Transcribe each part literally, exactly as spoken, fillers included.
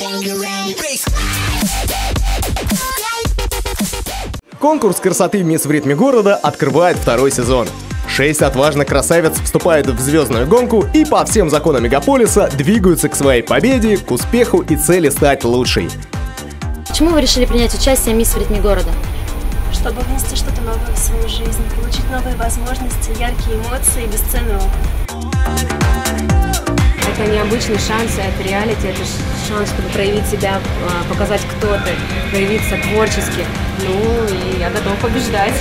Конкурс красоты «Мисс в ритме города» открывает второй сезон. Шесть отважных красавиц вступают в звездную гонку и по всем законам мегаполиса двигаются к своей победе, к успеху и цели стать лучшей. Почему вы решили принять участие в «Мисс в ритме города»? Чтобы внести что-то новое в свою жизнь, получить новые возможности, яркие эмоции и бесценный опыт. Это необычный шанс, это реалити, это шанс, чтобы проявить себя, показать, кто ты, проявиться творчески. Ну, и я готова побеждать.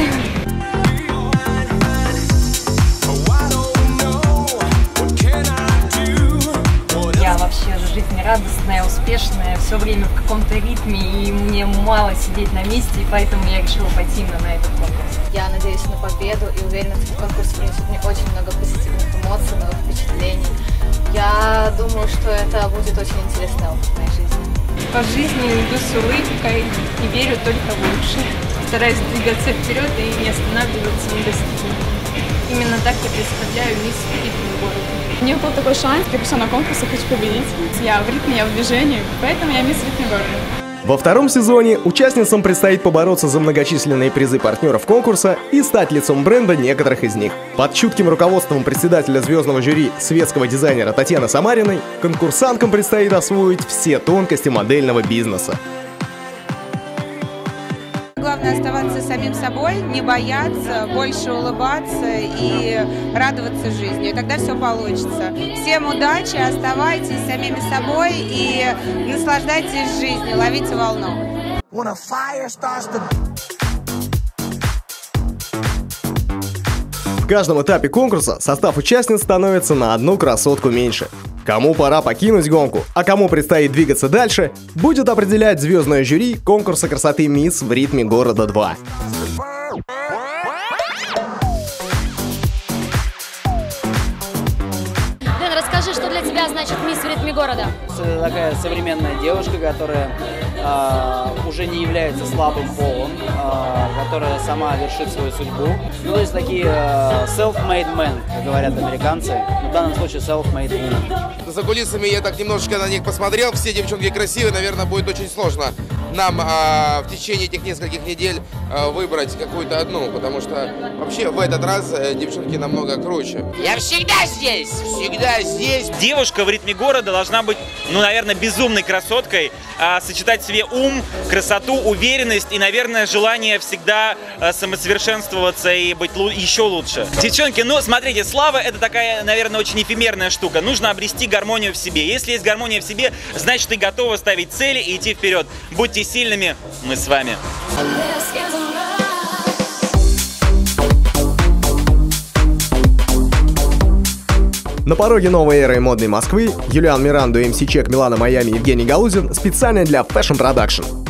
Я вообще жизнерадостная, успешная, все время в каком-то ритме, и мне мало сидеть на месте, и поэтому я решила пойти именно на этот конкурс. Я надеюсь на победу и уверена, что конкурс принесет мне очень много позитивных эмоций, новых впечатлений. Я думаю, что это будет очень интересный опыт в моей жизни. По жизни иду с улыбкой и верю только в лучшее. Стараюсь двигаться вперед и не останавливаться на достижении. Именно так я представляю «Мисс в ритме города». У меня был такой шанс, я пришла на конкурс и хочу победить. Я в ритме, я в движении, поэтому я «Мисс в ритме города». Во втором сезоне участницам предстоит побороться за многочисленные призы партнеров конкурса и стать лицом бренда некоторых из них. Под чутким руководством председателя звездного жюри светского дизайнера Татьяны Самариной конкурсанткам предстоит освоить все тонкости модельного бизнеса. Главное оставаться самим собой, не бояться, больше улыбаться и радоваться жизни. И тогда все получится. Всем удачи, оставайтесь самими собой и наслаждайтесь жизнью, ловите волну. В каждом этапе конкурса состав участниц становится на одну красотку меньше. Кому пора покинуть гонку, а кому предстоит двигаться дальше, будет определять звездное жюри конкурса красоты «Мисс в ритме города два». Дэн, расскажи, что для тебя значит «Мисс в ритме города»? Это такая современная девушка, которая э, уже не является слабым полом, э, которая сама вершит свою судьбу. Ну, то есть такие э, self-made men, как говорят американцы, в данном случае self-made women. За кулисами я так немножечко на них посмотрел, все девчонки красивые, наверное, будет очень сложно нам э, в течение этих нескольких недель э, выбрать какую-то одну, потому что вообще в этот раз э, девчонки намного круче. Я всегда здесь, всегда здесь. Девушка в ритме города должна быть, ну, наверное, безумной красоткой, а, сочетать в себе ум, красоту, уверенность и, наверное, желание всегда а, самосовершенствоваться и быть лу- еще лучше. Девчонки, ну, смотрите, слава — это такая, наверное, очень эфемерная штука. Нужно обрести гармонию в себе. Если есть гармония в себе, значит, ты готова ставить цели и идти вперед. Будьте сильными, мы с вами. На пороге новой эры модной Москвы Юлиан Миранду, эм си Чек, Милана Майами, Евгений Галузин специально для Fashion Production.